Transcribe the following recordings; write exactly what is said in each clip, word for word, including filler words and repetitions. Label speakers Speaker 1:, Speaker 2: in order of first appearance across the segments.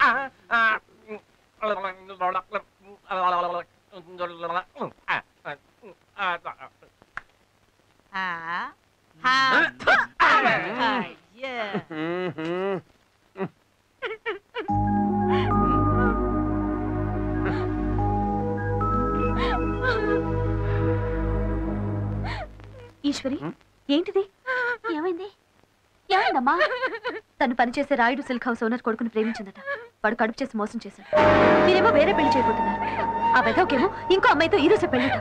Speaker 1: ఈశ్వరి, ఏంటిది? ఏమైంది? ఏమైందమ్మా? తను పనిచేసే రాయుడు సిల్క్ హౌస్ ఓనర్ కొడుకుని ప్రేమించిందట. వాడు కడుపు చేసి మోసం చేశాడు. మీరేమో వేరే పెళ్లి చేయబోతున్నారు. ఆ వెదవకేమో ఇంకో అమ్మాయితో ఈ రోజు పెళ్లిట.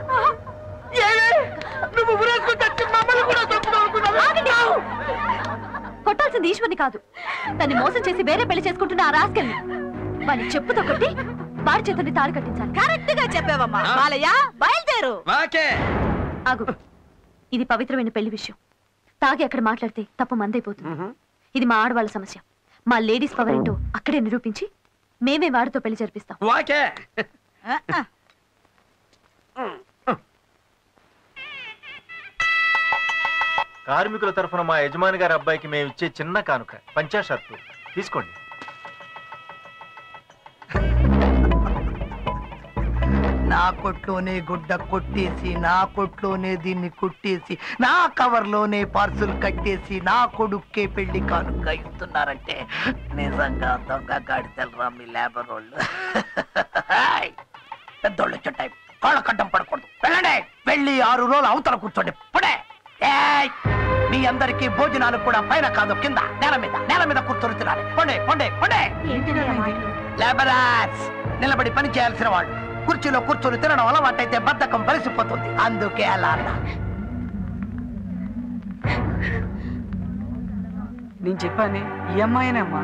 Speaker 1: కొట్టాల్సింది ఈశ్వర్ని కాదు, తన్ని మోసం చేసి వేరే పెళ్లి చేసుకుంటున్న ఆ రాస్కెల్ని. వాడిని చెప్పుతో కొట్టి వాడి చేతుల్ని తాడు కట్టించాలి.
Speaker 2: కరెక్ట్ గా చెప్పావమ్మా. బాలయ్య, బయలుదేరు.
Speaker 1: ఆగు, ఇది పవిత్రమైన పెళ్లి విషయం. తాగి అక్కడ మాట్లాడితే తప్పు మందైపోతుంది. ఇది మా ఆడవాళ్ళ సమస్య. మా లేడీస్ పవర్ ఏంటో అక్కడే నిరూపించి మేమే వాడితో పెళ్లి జరిపిస్తాం.
Speaker 3: కార్మికుల తరఫున మా యజమాని గారి అబ్బాయికి మేము ఇచ్చే చిన్న కానుక పంచా షర్టు తీసుకోండి.
Speaker 4: నా కొట్లోనే గుడ్డ కొట్టేసి, నా కొట్లోనే దీన్ని కుట్టేసి, నా కవర్లోనే పార్సుల్ కట్టేసి నా కొడుక్కే పెళ్లి కానుక ఇస్తున్నారంటే నిజంగా దొంగ గాడిదలరా మీ లేబర్ వాళ్ళు. పెద్దోళ్ళు చుట్టాయి, కాళ్ళ కడ్డం పడకూడదు. వెళ్ళండి, వెళ్ళి ఆరు రోజులు అవతల కూర్చోండి. పడే మీ అందరికీ భోజనాలు కూడా పైన కాదు, కింద నేల మీద నేల మీద కూర్చొని తినాలి. పొండే పొండే పొండే. లేబరర్స్, నిలబడి పని చేయాల్సిన వాళ్ళు కుర్చీలో కూర్చొని తినడం అలవాటైతే బద్ధకం బలిసిపోతుంది. అందుకే అలా అన్నా.
Speaker 5: నేను చెప్పాను ఈ అమ్మాయినేమ్మా.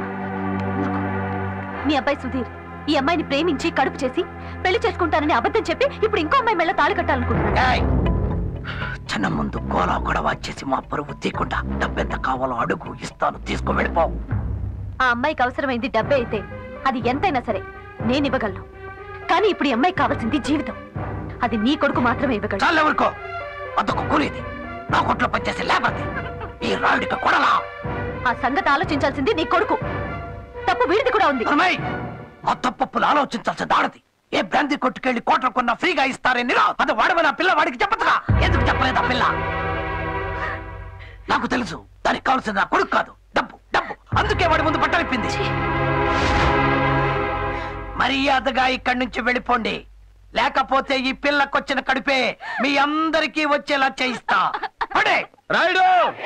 Speaker 1: మీ అబ్బాయి సుధీర్ ఈ అమ్మాయిని ప్రేమించి కడుపు చేసి పెళ్లి చేసుకుంటానని అబద్ధం చెప్పి ఇప్పుడు ఇంకో అమ్మాయి మెళ్ళ తాళి కట్టాలనుకుంటున్నాడు.
Speaker 4: చిన్న ముందు గోలా గొడవ చేసి మా పరువు తీయకుండా డబ్బెంత కావాలో అడుగు, ఇస్తాను, తీసుకో, వెళ్ళిపోవు.
Speaker 1: ఆ అమ్మాయికి అవసరమైంది డబ్బే అయితే అది ఎంతైనా సరే నేను ఇవ్వగలను. కానీ ఇప్పుడు ఈ అమ్మాయికి కావాల్సింది జీవితం. అది నీ కొడుకు మాత్రమే ఇవ్వగలడు.
Speaker 4: చాలు, ఎవరికో అదొక కూలీది, నా కొట్లో పనిచేసే లేబర్ది, ఈ రాయుడికి కొడలా.
Speaker 1: ఆ సంగతి ఆలోచించాల్సింది నీ కొడుకు. తప్పు వీడిది కూడా ఉంది.
Speaker 4: ఆ తప్పులు ఆలోచించాల్సి దాడది. ఏ బ్రాంతి కొట్టుకెళ్లి కోట్ల కొన్నా ఫ్రీగా ఇస్తారే నిరా, అది వాడమని ఆ పిల్ల వాడికి చెప్పదుగా. ఎందుకు చెప్పలేదు ఆ పిల్ల? నాకు తెలుసు, దానికి కావాల్సింది నా కొడుకు కాదు, డబ్బు డబ్బు. అందుకే వాడి ముందు పట్టలిప్పింది. మర్యాదగా ఇక్కడి నుంచి వెళ్ళిపోండి, లేకపోతే ఈ పిల్లకొచ్చిన కడుపే మీ అందరికీ వచ్చేలా చేయిస్తా.
Speaker 6: రాయుడు,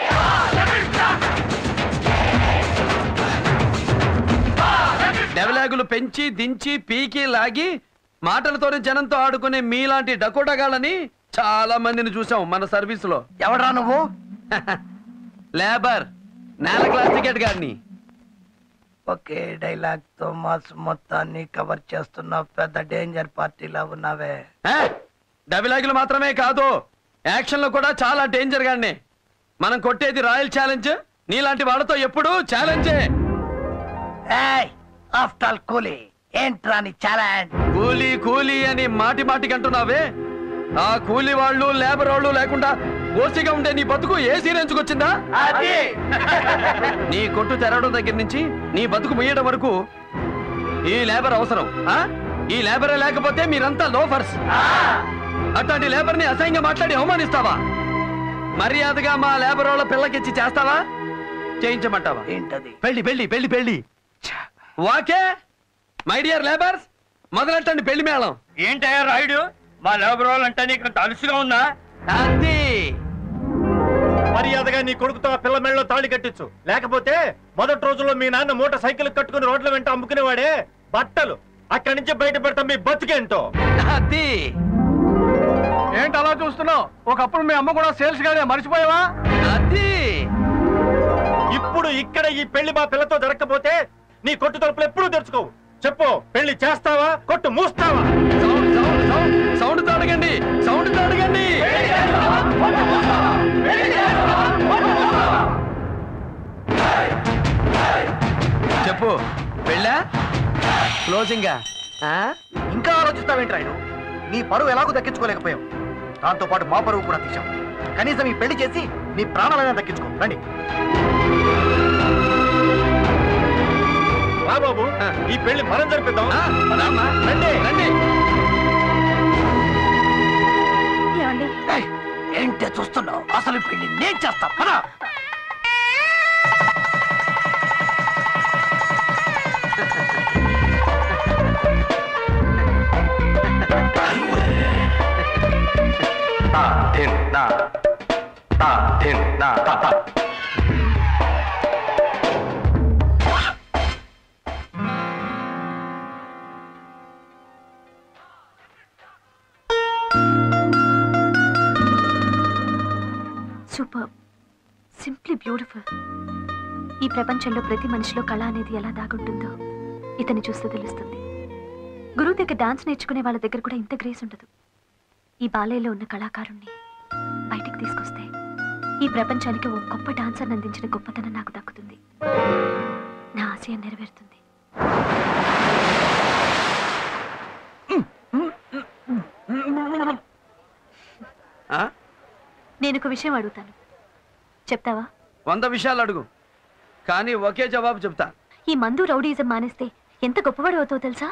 Speaker 6: డెవలాగులు పెంచి దించి పీకి లాగి మాటలతోనే జనంతో ఆడుకునే మీలాంటి డకోటగాళ్ళని చాలా మందిని చూసాం మన సర్వీస్ లో.
Speaker 4: ఎవడ్రా నువ్వు?
Speaker 6: లేబర్, నేల క్లాస్ టికెట్ గారిని.
Speaker 4: ఒకే డైలాగ్ తో మాస్ మొత్తాన్ని కవర్ చేస్తున్న పెద్ద డేంజర్ పార్టీలా ఉన్నావే.
Speaker 6: డైలాగులు మాత్రమే కాదు, యాక్షన్ లో కూడా చాలా డేంజర్ గానే. మనం కొట్టేది రాయల్ ఛాలెంజ్, నీలాంటి వాళ్ళతో ఎప్పుడు ఛాలెంజే.
Speaker 4: ఆఫ్టర్ ఆల్ కూలీ ఏంట్రా నీ ఛాలెంజ్?
Speaker 6: కూలీ కూలీ అని మాటి మాటికి అంటున్నావే, ఆ కూలీ వాళ్ళు లేబర్ వాళ్ళు లేకుండా ఓసిగా ఉండే నీ బతుకు ఏ సీరెంచుకొచ్చిందా? నీ కొట్టు తెరవడం దగ్గర నుంచి నీ బతుకు ముయ్యడం వరకు ఈ లేబర్ అవసరం. ఈ లేబరే లేకపోతే మీరంతా లోఫర్స్. అట్లాంటి లేబర్ ని అసహ్యంగా మాట్లాడి అవమానిస్తావా? మర్యాదగా మా లేబర్ వాళ్ళ పిల్లకిచ్చి చేస్తావా, చేయించమంటావా?
Speaker 4: ఏంటది?
Speaker 6: పెళ్లి పెళ్లి పెళ్లి పెళ్లి. వాకే మై డియర్ లేబర్స్, మొదలెట్టండి పెళ్లి మేళం.
Speaker 7: ఏంటయ్యా రాయుడు, మా లేబర్ వాళ్ళంటే నీకు తలుసుగా ఉందా?
Speaker 6: అది
Speaker 3: మర్యాదగా నీ కొడుకుతో పిల్ల మెళ్ళలో తాళి కట్టించు, లేకపోతే మొదటి రోజుల్లో మీ నాన్న మూట సైకిల్ కట్టుకుని రోడ్ల వెంట అమ్ముకునేవాడే బట్టలు అక్కడి నుంచి బయట పెడతాం మీ బతికేంటో.
Speaker 6: అది
Speaker 7: ఏంటి అలా చూస్తున్నావు? ఒకప్పుడు మీ అమ్మ కూడా సేల్స్ గానే, మర్చిపోయావా?
Speaker 6: అది
Speaker 3: ఇప్పుడు ఇక్కడ ఈ పెళ్లి మా పిల్లతో జరగకపోతే నీ కొట్టు తలుపులు ఎప్పుడూ తెరుచుకోవు. చెప్పు, పెళ్లి చేస్తావా, కొట్టు మూస్తావా?
Speaker 6: Sound తాడగండి, sound తాడగండి. చెప్పు, పెళ్ళా క్లోజింగ్?
Speaker 4: ఇంకా ఆలోచిస్తావేంట్రాయుడు? నీ పరువు ఎలాగో దక్కించుకోలేకపోయావు, దాంతో పాటు మా పరువు కూడా తీశావు. కనీసం ఈ పెళ్లి చేసి నీ ప్రాణాలైనా దక్కించుకో. రండి
Speaker 3: బాబు, ఈ పెళ్లి మనం జరిపిద్దాం.
Speaker 6: ఆ, రామ్మా. రండి రండి.
Speaker 1: ఏమండి
Speaker 4: ఏయ్, ఏంటే చూస్తున్నావు? అసలు పెళ్లి నేను చేస్తా. పద.
Speaker 1: Super, simply beautiful. ఈ ప్రపంచంలో ప్రతి మనిషిలో కళ అనేది ఎలా దాగుంటుందో ఇతన్ని చూస్తే తెలుస్తుంది. గురువు దగ్గర డాన్స్ నేర్చుకునే వాళ్ళ దగ్గర కూడా ఇంత గ్రేస్ ఉండదు. ఈ బాలయ్యలో ఉన్న కళాకారుణ్ణి బయటికి తీసుకొస్తే ఈ ప్రపంచానికి ఓ గొప్ప డాన్సర్ అందించిన గొప్పతనం నాకు దక్కుతుంది. నా ఆశయం నెరవేరుతుంది. నేను ఒక విషయం అడుగుతాను, చెప్తావా?
Speaker 6: వంద విషయాలు అడుగు, కానీ ఒకే జవాబు చెప్తా.
Speaker 1: ఈ మందు రౌడీజం మానేస్తే ఎంత గొప్పవాడు అవుతావు తెలుసా?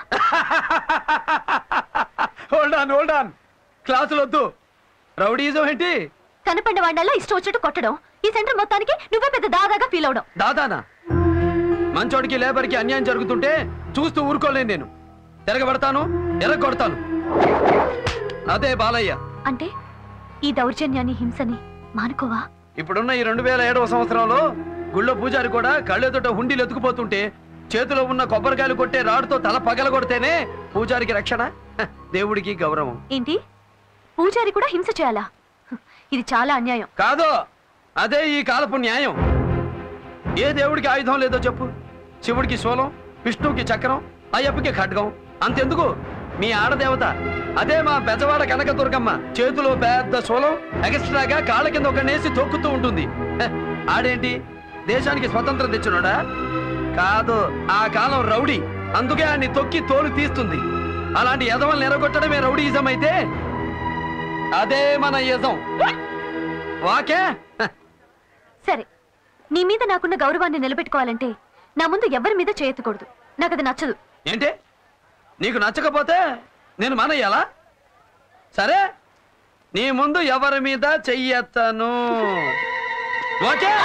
Speaker 6: హోల్డ్ ఆన్ హోల్డ్ ఆన్ క్లాసులు వద్దు. రౌడీజం ఏంటి?
Speaker 1: కనపడిన వాడినల్లా ఇష్టం వచ్చినట్టు కొట్టడం, ఈ సెంటర్ మొత్తానికి నువ్వే పెద్ద దాదాగా ఫీల్ అవడం.
Speaker 6: దాదానా? మంచోడికి లేబర్కి అన్యాయం జరుగుతుంటే చూస్తూ ఊరుకోలేను. నేను తిరగబడతాను, ఎర్రగొడతాను. అదే బాలయ్య
Speaker 1: అంటే ఈ దౌర్జన్యాన్ని, హింసని మానుకోవా?
Speaker 6: ఇప్పుడున్న ఈ రెండు వేల ఏడవ సంవత్సరంలో గుళ్ళో పూజారి కూడా కళ్ళెదుట హుండీలు ఎత్తుకుపోతుంటే చేతిలో ఉన్న కొబ్బరికాయలు కొట్టే రాడుతో తల పగల కొడితేనే పూజారికి రక్షణ, దేవుడికి గౌరవం.
Speaker 1: ఏంటి, పూజారి కూడా హింస చేయాలా? ఇది చాలా అన్యాయం.
Speaker 6: కాదు, అదే ఈ కాలపు న్యాయం. ఏ దేవుడికి ఆయుధం లేదో చెప్పు. శివుడికి శూలం, విష్ణువుకి చక్రం, అయ్యప్పకి ఖడ్గం. అంతెందుకు మీ ఆడదేవత అదే మా బెజవాడ కనకదుర్గమ్మ చేతిలో పెద్ద శూలం, ఎక్స్ట్రాగా కాళ్ళ కింద ఒక నేసి తొక్కుతూ ఉంటుంది. ఆడేంటి దేశానికి స్వతంత్రం తెచ్చినోడా? కాదు, ఆ కాలం రౌడీ, అందుకే ఆడిని తొక్కి తోలు తీస్తుంది. అలాంటి యజమాని ఎరగొట్టడమే రౌడీయిజం అయితే అదే మన యజం. వాకే
Speaker 1: సరే, నీ మీద నాకున్న గౌరవాన్ని నిలబెట్టుకోవాలంటే నా ముందు ఎవరి మీద చేయెత్తకూడదు. నాకు అది నచ్చదు.
Speaker 6: ఏంటి? నీకు నచ్చకపోతే నేను మానేయాలా? సరే, నీ ముందు ఎవరి మీద చెయ్యెత్తను. ఓకే?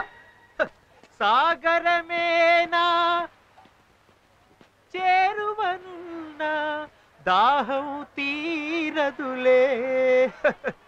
Speaker 3: సాగరమేనా చేరువనున్నా దాహం తీరదులే.